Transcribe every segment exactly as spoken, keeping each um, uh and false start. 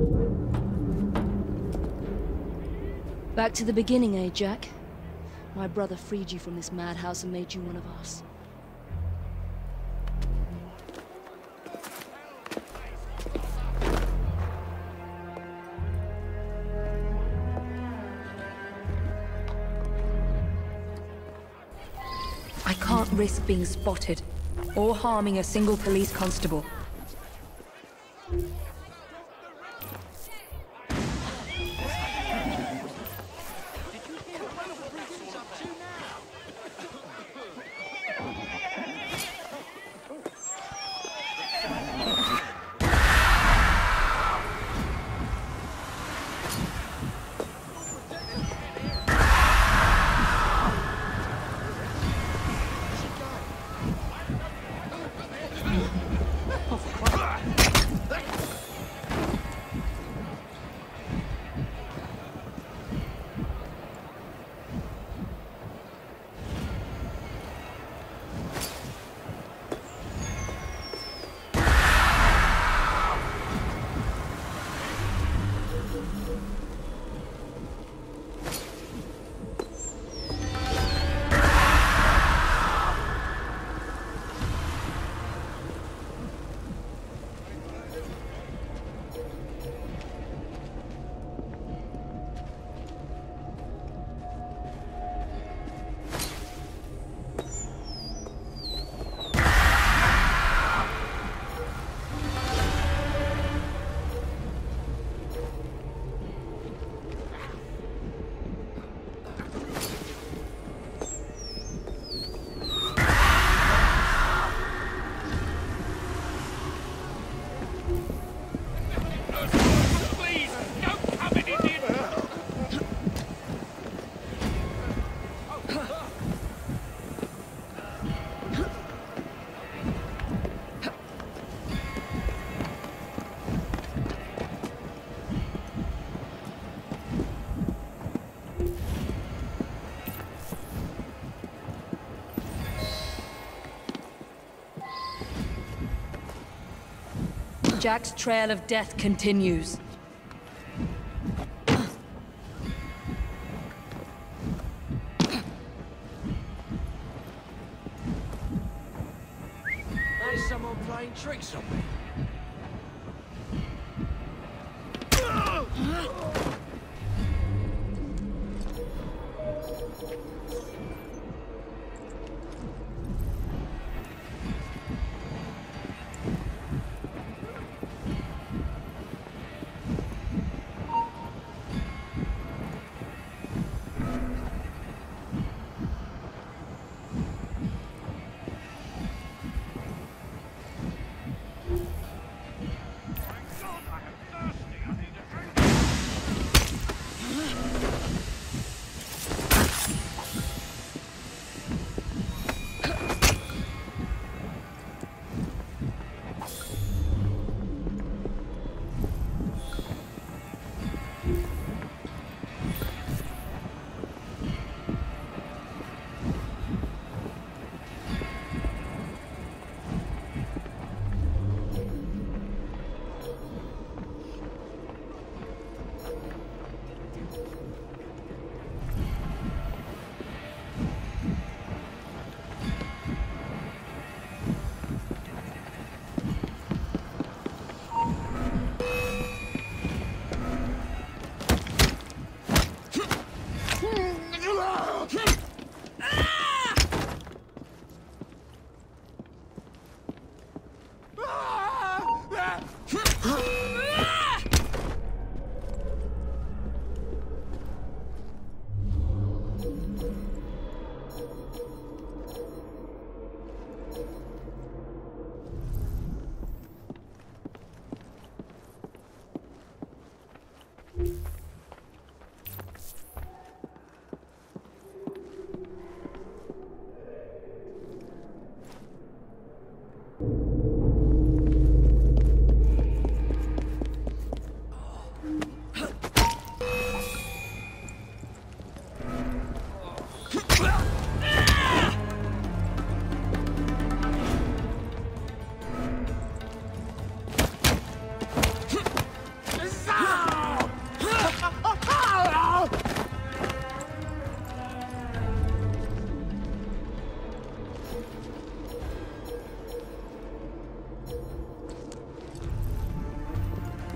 Back to the beginning, eh, Jack? My brother freed you from this madhouse and made you one of us. I can't risk being spotted, or harming a single police constable. Jack's trail of death continues. There's someone playing tricks on me.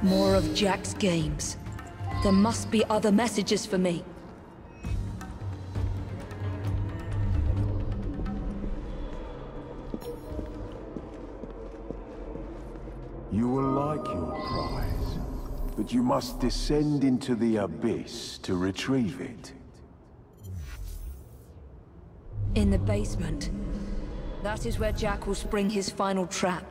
More of Jack's games. There must be other messages for me. You will like your prize, but you must descend into the abyss to retrieve it. In the basement. That is where Jack will spring his final trap.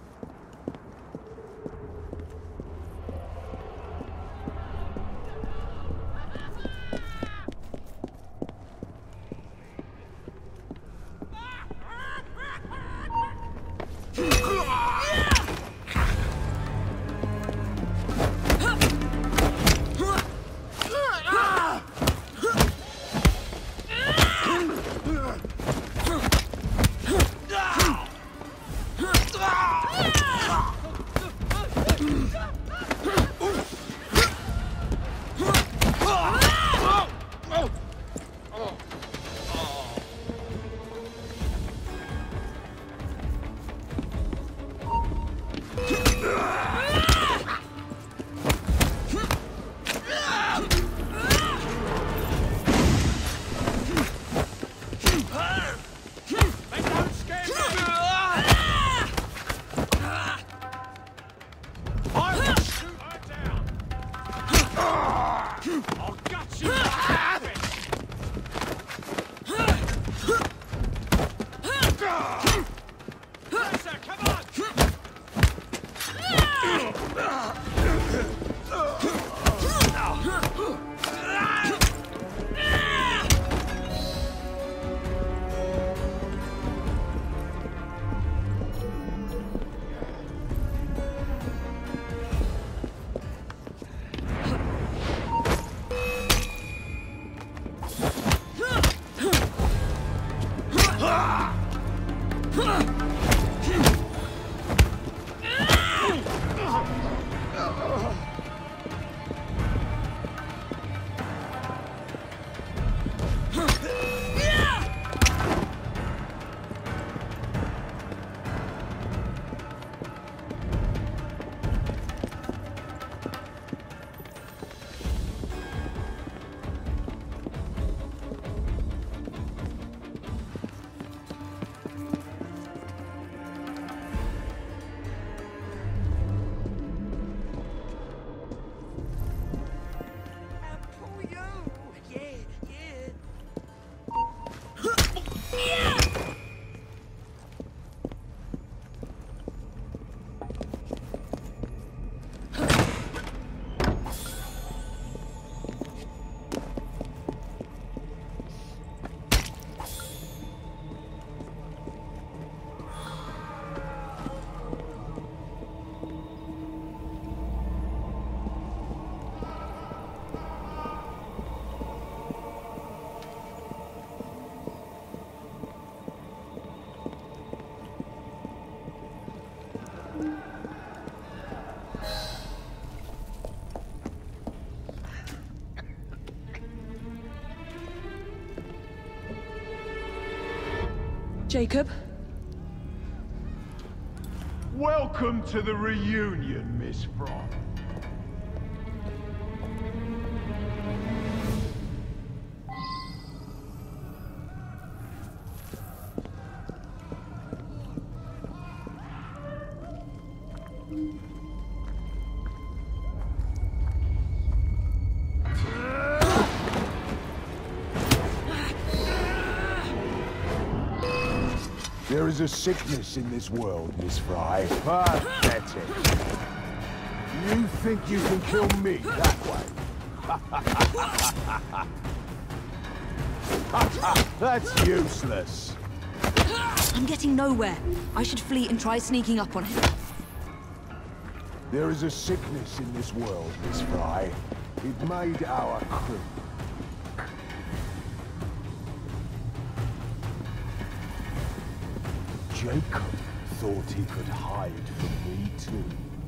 Jacob? Welcome to the reunion, Miss Fry. There is a sickness in this world, Miss Fry. Pathetic. You think you can kill me that way? That's useless. I'm getting nowhere. I should flee and try sneaking up on him. There is a sickness in this world, Miss Fry. It made our crew. Jacob thought he could hide from me too.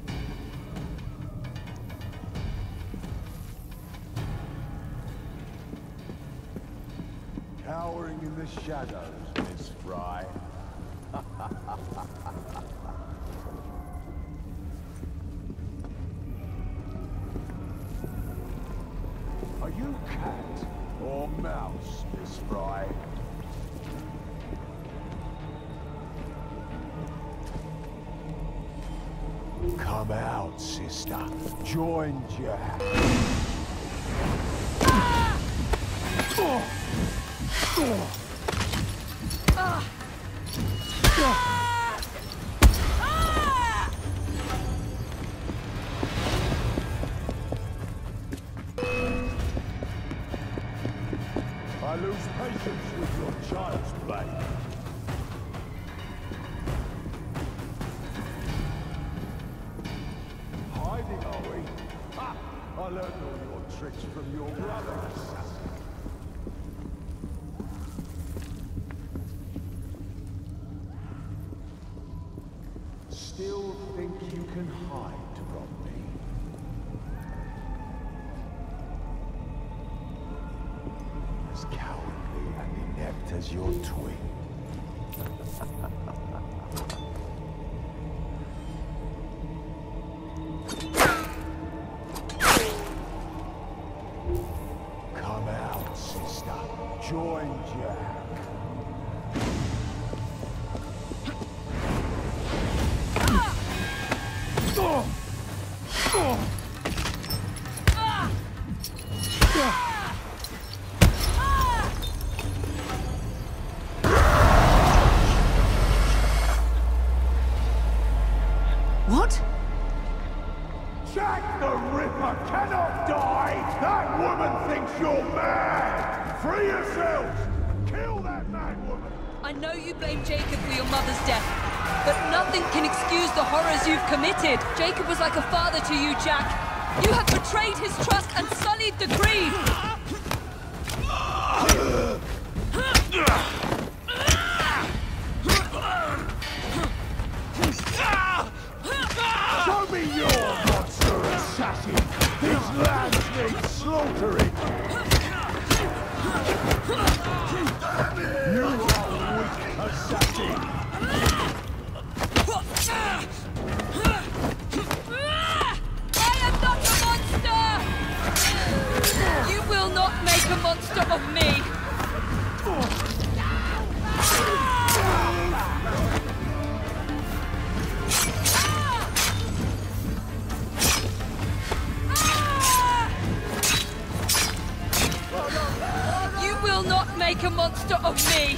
Cowering in the shadows, Miss Fry. cat or mouse, Miss Fry? Come out, sister. Join Jack. Ah! Oh! Oh! Ah! Ah! Ah! I lose patience with your child's play. Hiding, are we? Ha! I learned all your tricks from your brother, assassin. Still think you can hide from me? As cowardly and inept as your twin. Come out, sister. Join Jack. What? Jack the Ripper cannot die! That woman thinks you're mad! Free yourselves! Kill that mad woman! I know you blame Jacob for your mother's death, but nothing can excuse the horrors you've committed. Jacob was like a father to you, Jack. You have betrayed his trust and sullied the creed. Show me your monster assassin! These lands need slaughtering! You are weak assassin! I am not a monster! You will not make a monster of me! You will not make a monster of me!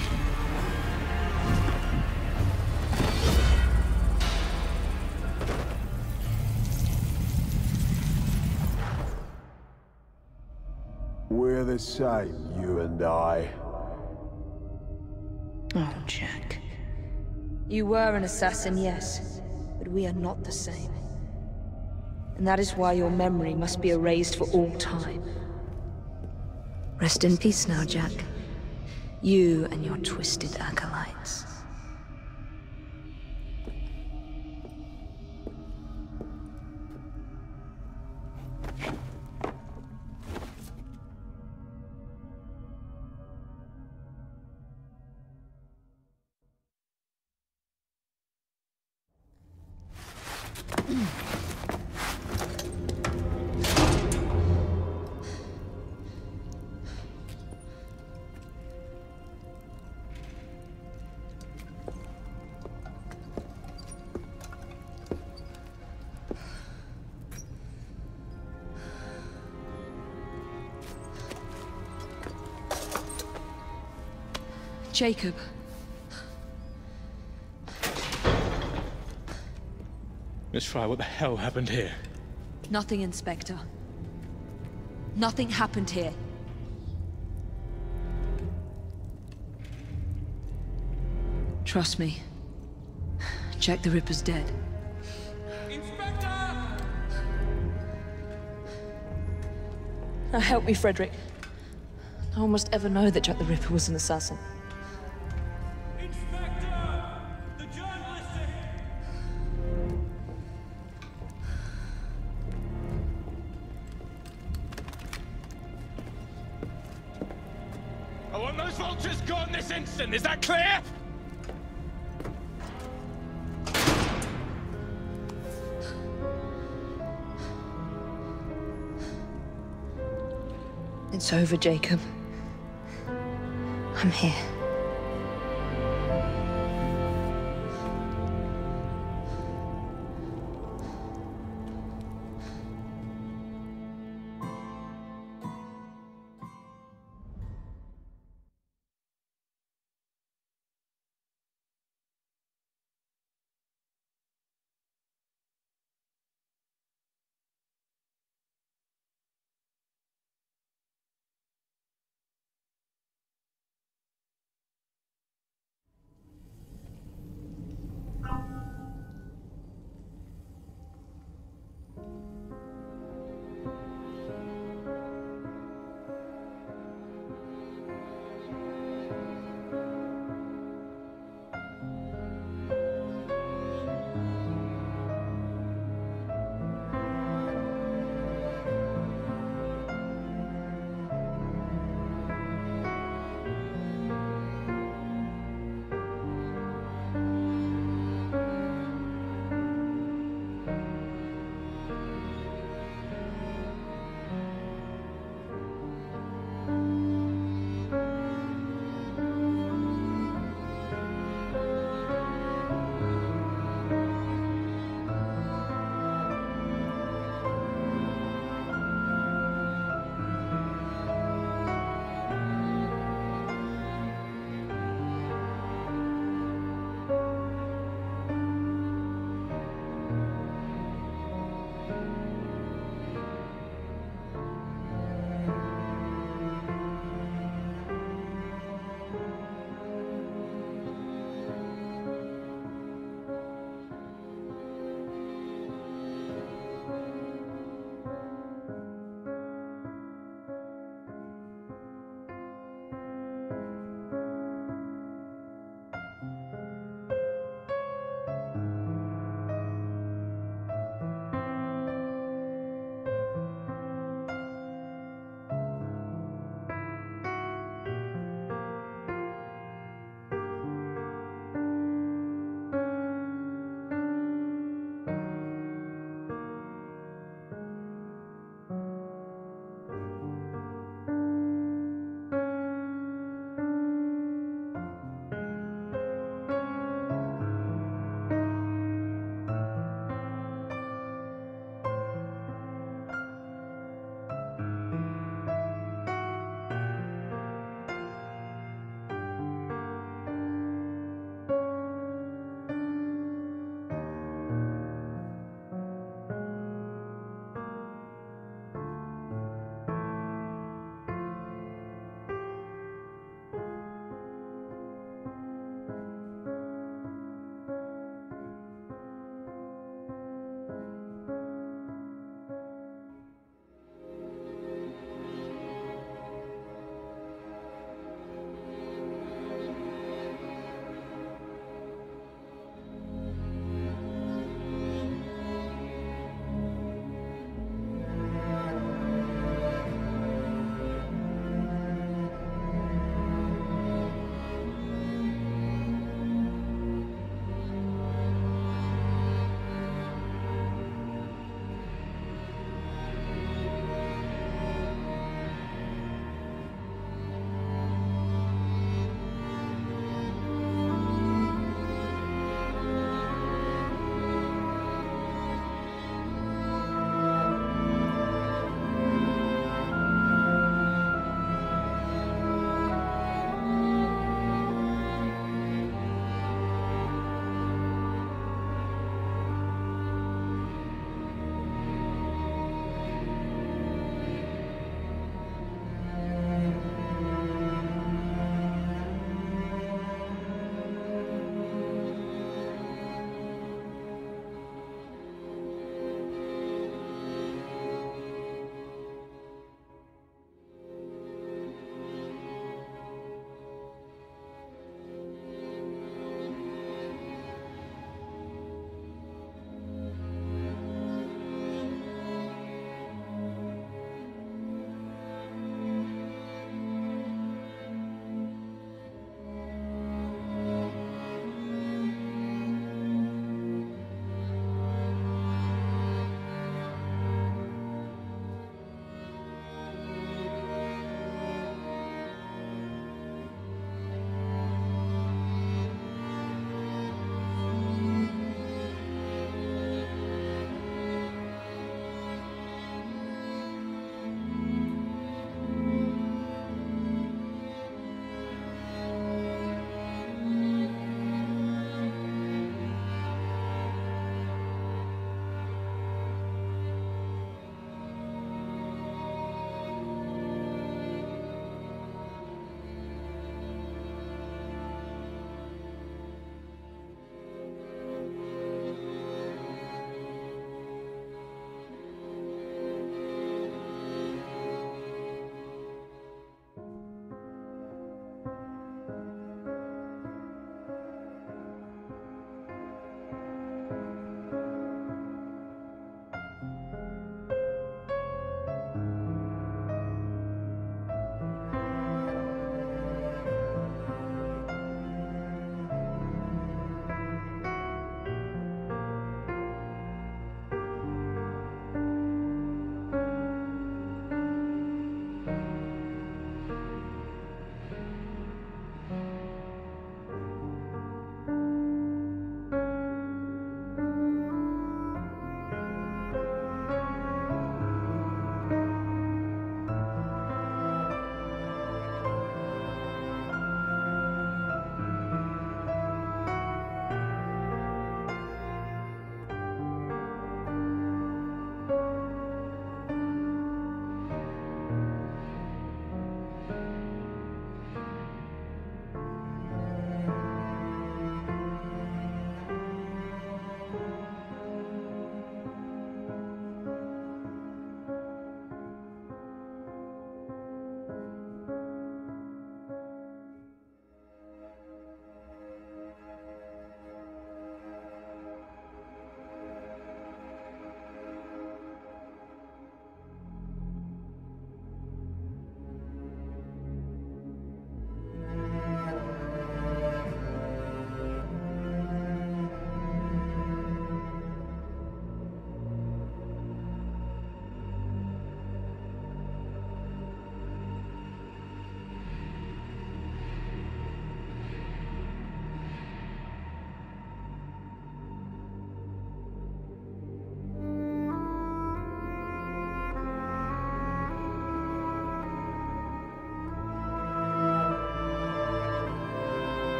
We're the same, you and I. Oh, Jack. You were an assassin, yes, but we are not the same. And that is why your memory must be erased for all time. Rest in peace now, Jack. You and your twisted acolytes. Jacob. Miss Fry, what the hell happened here? Nothing, Inspector. Nothing happened here. Trust me. Jack the Ripper's dead. Inspector! Now help me, Frederick. No one must ever know that Jack the Ripper was an assassin. Inspector! The journalists are here! I want those vultures gone this instant, is that clear? It's over, Jacob. I'm here.